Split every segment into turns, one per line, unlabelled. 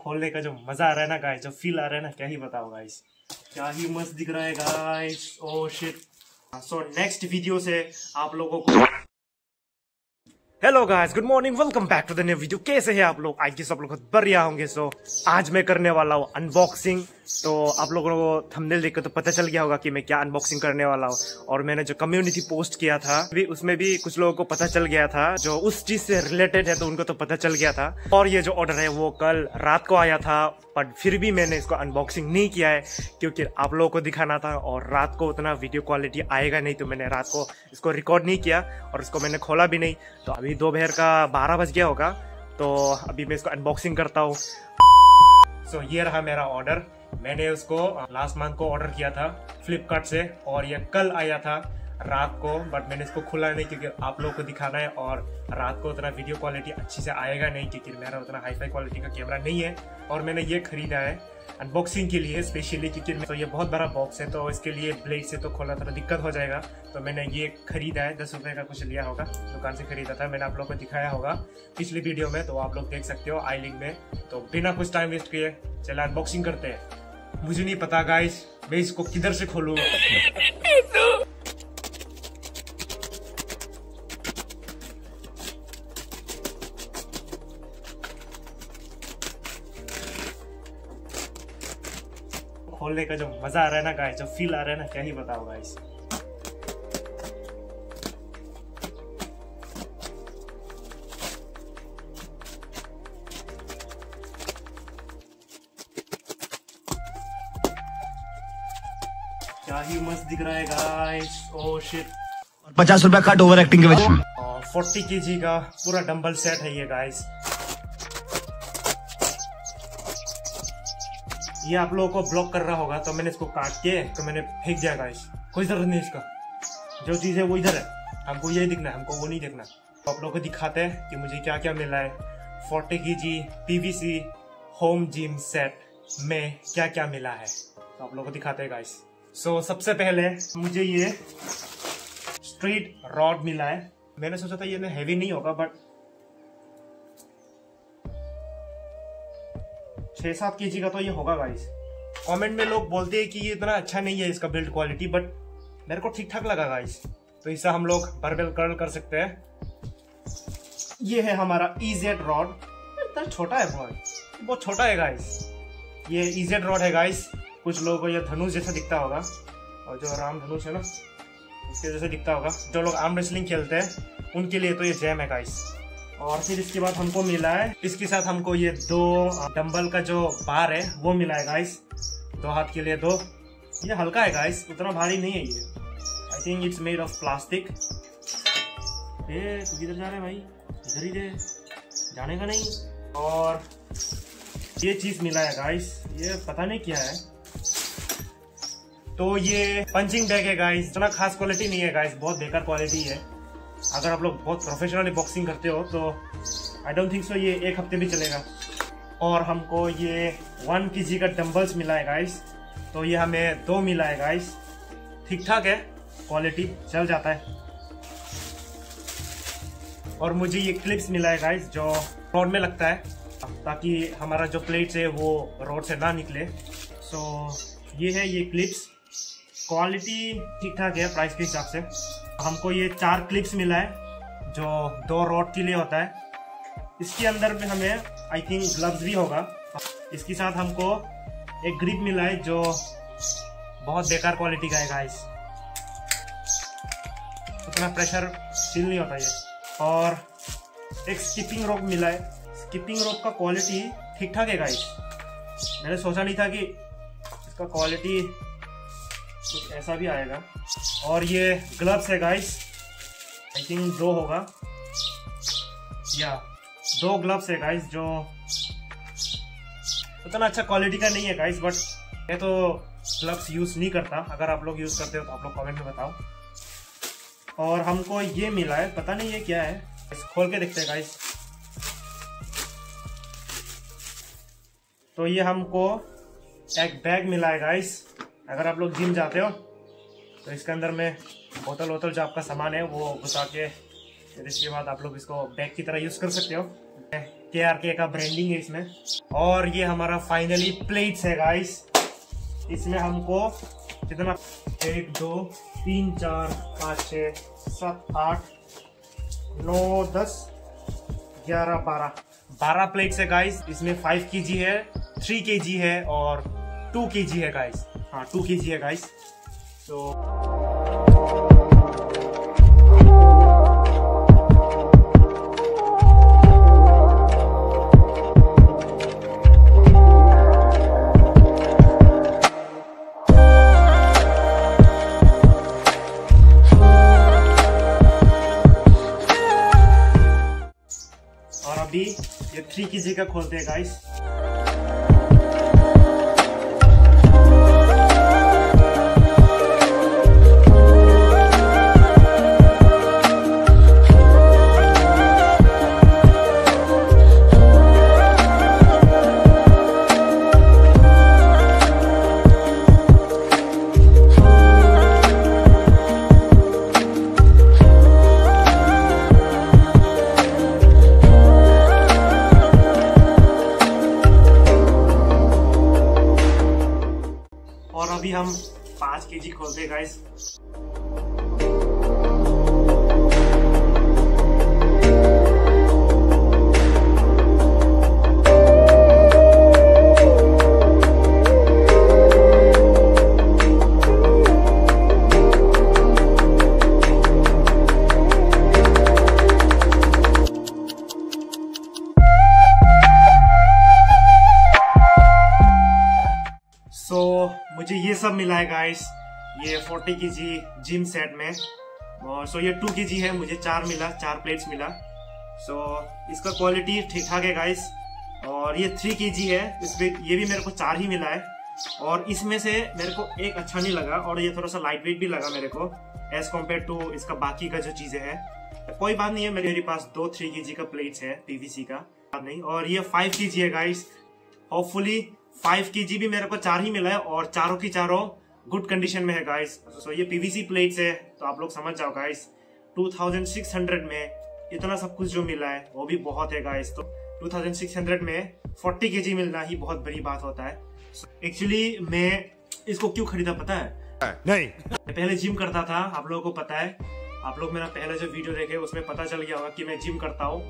खोलने का जो मजा आ रहा है ना गाइस, जो फील आ रहा है ना, क्या ही बताओ गाइस, क्या ही मस्त दिख रहा है guys. Oh shit. So next video से आप लोगों को hello guys, good morning, welcome back to the new video. कैसे हैं आप लोग? आई गेस आप लोग बहुत बढ़िया होंगे। सो आज मैं करने वाला हूँ अनबॉक्सिंग। तो आप लोगों को थंबनेल देख के तो पता चल गया होगा कि मैं क्या अनबॉक्सिंग करने वाला हूँ। और मैंने जो कम्युनिटी पोस्ट किया था उसमें भी कुछ लोगों को पता चल गया था, जो उस चीज से रिलेटेड है, तो उनको तो पता चल गया था। और ये जो ऑर्डर है वो कल रात को आया था, बट फिर भी मैंने इसको अनबॉक्सिंग नहीं किया है क्योंकि आप लोगों को दिखाना था और रात को उतना वीडियो क्वालिटी आएगा नहीं, तो मैंने रात को इसको रिकॉर्ड नहीं किया और इसको मैंने खोला भी नहीं। तो अभी दोपहर का 12 बज गया होगा, तो अभी मैं इसको अनबॉक्सिंग करता हूँ। सो ये रहा मेरा ऑर्डर। मैंने उसको लास्ट मंथ को ऑर्डर किया था फ्लिपकार्ट से और ये कल आया था रात को, बट मैंने इसको खुला नहीं क्योंकि आप लोगों को दिखाना है और रात को उतना वीडियो क्वालिटी अच्छी से आएगा नहीं क्योंकि मेरा उतना हाई फाई क्वालिटी का कैमरा नहीं है। और मैंने ये खरीदा है अनबॉक्सिंग के लिए स्पेशली क्योंकि तो ये बहुत बड़ा बॉक्स है, तो इसके लिए ब्लेड से तो खोलना थोड़ा दिक्कत हो जाएगा। तो मैंने ये खरीदा है, 10 रुपये का कुछ लिया होगा, दुकान से खरीदा था। मैंने आप लोगों को दिखाया होगा पिछली वीडियो में, तो आप लोग देख सकते हो आई लिंक में। तो बिना कुछ टाइम वेस्ट किए चलो अनबॉक्सिंग करते हैं। मुझे नहीं पता गाइस मैं इसको किधर से खोलूँ। खोलने का जो मजा आ रहा है ना गाइस, जो फील आ रहा है ना, क्या ही बताओ गाइस। क्या ही मस्त दिख रहा है गाइस। Oh shit.
50 रुपया कट ओवर एक्टिंग के वजह।
40 kg का पूरा डंबल सेट है ये गाइस। ये आप लोगों को ब्लॉक कर रहा होगा, तो मैंने इसको काट के तो मैंने फेंक दिया गाइस। कोई जरूरत नहीं इसका, जो चीज है वो इधर है, हमको यही दिखना है, हमको वो नहीं देखना। तो आप लोगों को दिखाते हैं कि मुझे क्या क्या मिला है 40 kg PVC home gym set में क्या क्या मिला है, तो आप लोगों को दिखाते हैं गाइस। सो सबसे पहले मुझे ये स्ट्रीट रॉड मिला है। मैंने सोचा था ये हैवी नहीं होगा, बट 6-7 kg का तो ये होगा गाइस। कमेंट में लोग बोलते हैं कि ये इतना अच्छा नहीं है इसका बिल्ड क्वालिटी, बट मेरे को ठीक ठाक लगा गाइस। तो इससे हम लोग बारबेल कर्ल कर सकते हैं। ये है हमारा EZ रॉड। इतना छोटा है, बहुत छोटा है गाइस। ये EZ रॉड है गाइस। कुछ लोगों को ये धनुष जैसा दिखता होगा, और जो राम धनुष है ना उसके जैसे दिखता होगा। जो लोग आर्म रेसलिंग खेलते हैं उनके लिए तो ये जैम है गाइस। और फिर इसके बाद हमको मिला है, इसके साथ हमको ये 2 डंबल का जो बार है वो मिला है गाइस, 2 हाथ के लिए 2। ये हल्का है गाइस, उतना भारी नहीं है ये। I think it's made of plastic. तू किधर जा रहे है भाई? इधर ही दे, जाने का नहीं। और ये चीज मिला है गाइस, ये पता नहीं क्या है। तो ये पंचिंग बैग है गाइस। इतना खास क्वालिटी नहीं है गाइस, बहुत बेकार क्वालिटी है। अगर आप लोग बहुत प्रोफेशनली बॉक्सिंग करते हो तो आई डोंट थिंक सो ये 1 हफ्ते भी चलेगा। और हमको ये 1 kg का डंबल्स मिला है गाइस, तो ये हमें 2 मिला है गाइस। ठीक ठाक है क्वालिटी, चल जाता है। और मुझे ये क्लिप्स मिला है गाइस, जो रॉड में लगता है ताकि हमारा जो प्लेट्स है वो रॉड से ना निकले। सो ये है ये क्लिप्स, क्वालिटी ठीक ठाक है प्राइस के हिसाब से। हमको ये 4 क्लिप्स मिला है जो 2 रॉड के लिए होता है। इसके अंदर में हमें आई थिंक ग्लव्स भी होगा। इसके साथ हमको एक ग्रिप मिला है जो बहुत बेकार क्वालिटी का है गाइस, उतना प्रेशर फील नहीं होता ये। और एक स्किपिंग रोप मिला है। स्किपिंग रोप का क्वालिटी ठीक ठाक है गाइस। मैंने सोचा नहीं था कि इसका क्वालिटी कुछ ऐसा भी आएगा। और ये ग्लव्स है गाइस, आई थिंक 2 होगा या 2 ग्लव्स है गाइस, जो उतना अच्छा क्वालिटी का नहीं है गाइस, बट मैं तो ग्लव्स यूज नहीं करता। अगर आप लोग यूज करते हो तो आप लोग कमेंट में बताओ। और हमको ये मिला है, पता नहीं ये क्या है, इस खोल के देखते हैं गाइस। तो ये हमको एक बैग मिला है गाइस। अगर आप लोग जिम जाते हो तो इसके अंदर में बोतल वोतल जो आपका सामान है वो घुसा के, फिर इसके बाद आप लोग इसको बैग की तरह यूज कर सकते हो। KRK का ब्रांडिंग है इसमें। और ये हमारा फाइनली प्लेट्स है गाइस। इसमें हमको कितना 1 2 3 4 5 6 7 8 9 10 11 12 प्लेट्स है गाइस। इसमें 5 kg है, 3 kg है और 2 kg है गाइस। हाँ 2 kg है गाइस। तो और अभी ये 3 kg का खोलते हैं गाइस। और अभी हम 5 kg खोलते हैं गाइस। मुझे ये सब मिला है गाइस, ये 40 kg जिम सेट में। और ये 2 kg है, मुझे 4 प्लेट्स मिला। इसका क्वालिटी ठीक ठाक है गाइस। और ये 3 kg है, इसमें ये भी मेरे को 4 ही मिला है। और इसमें से मेरे को एक अच्छा नहीं लगा और ये थोड़ा सा लाइट वेट भी लगा मेरे को एज कम्पेयर टू इसका बाकी का जो चीजें है। कोई बात नहीं है, मेरे पास 2 3 kg का प्लेट्स है PVC का, बात नहीं। और ये 5 kg है गाइस। होपफुली 5 kg भी मेरे को 4 ही मिला है और चारों की चारों गुड कंडीशन में है गाइस। ये PVC प्लेट्स है, तो आप लोग समझ जाओ गाइस। 2600 में इतना सब कुछ जो मिला है वो भी बहुत है गाइस। तो 2600 में 40 kg मिलना ही बहुत बड़ी बात होता है। एक्चुअली मैं इसको क्यों खरीदा पता है?
नहीं,
पहले जिम करता था, आप लोगों को पता है। आप लोग मेरा पहले जो वीडियो देखे उसमें पता चल गया होगा कि मैं जिम करता हूँ।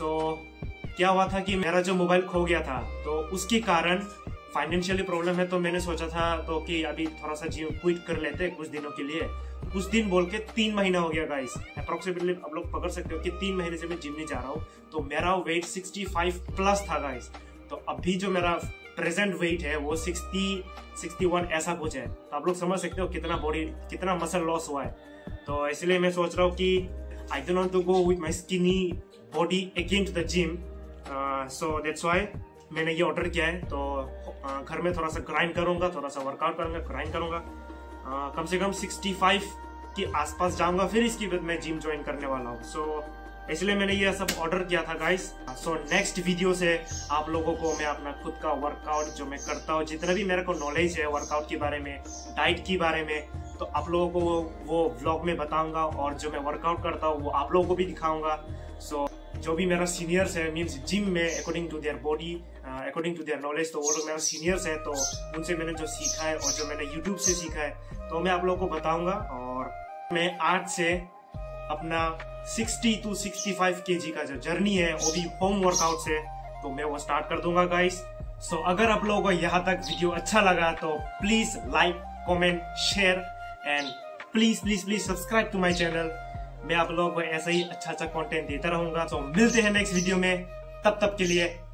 क्या हुआ था कि मेरा जो मोबाइल खो गया था, तो उसके कारण फाइनेंशियली प्रॉब्लम है। तो मैंने सोचा था तो कि अभी थोड़ा सा जिम क्विट कर लेते हैं कुछ दिनों के लिए। कुछ दिन बोल के 3 महीना हो गया गाइस। अप्रोक्सीमेटली आप लोग पकड़ सकते हो कि 3 महीने से मैं जिम नहीं जा रहा हूँ। तो मेरा वेट 65 प्लस था गाइस। तो अभी जो मेरा प्रेजेंट वेट है वो 60 61 ऐसा कुछ है। तो आप लोग समझ सकते हो कितना मसल लॉस हुआ है। तो इसलिए मैं सोच रहा हूँ कि I don't want to go with my skinny body again to the gym. So that's why मैंने ये ऑर्डर किया है। तो घर में थोड़ा सा ग्राइंड करूंगा, थोड़ा सा वर्कआउट करूंगा, ग्राइंड करूंगा। कम से कम 65 के आसपास जाऊंगा, फिर इसके बाद मैं जिम ज्वाइन करने वाला हूँ। इसलिए मैंने ये सब ऑर्डर किया था गाइस। नेक्स्ट वीडियो से आप लोगों को मैं अपना खुद का वर्कआउट जो मैं करता हूँ, जितना भी मेरे को नॉलेज है वर्कआउट के बारे में, डाइट के बारे में, तो आप लोगों को वो व्लॉग में बताऊंगा। और जो मैं वर्कआउट करता हूँ वो आप लोगों को भी दिखाऊंगा। जो भी मेरा सीनियर्स है मीन्स जिम में according to their body, according to their knowledge, तो वो लोग मेरा सीनियर्स है। तो उनसे मैंने जो सीखा है और जो मैंने यूट्यूब से सीखा है तो मैं आप लोगों को बताऊंगा। और मैं आज से अपना 60 to 65 kg का जो जर्नी है वो भी होम वर्कआउट से तो मैं वो स्टार्ट कर दूंगा गाइस। अगर आप लोगों को यहाँ तक वीडियो अच्छा लगा तो please like, comment, share and please subscribe to my channel. मैं आप लोगों को ऐसा ही अच्छा कंटेंट देता रहूंगा। तो मिलते हैं नेक्स्ट वीडियो में, तब तक के लिए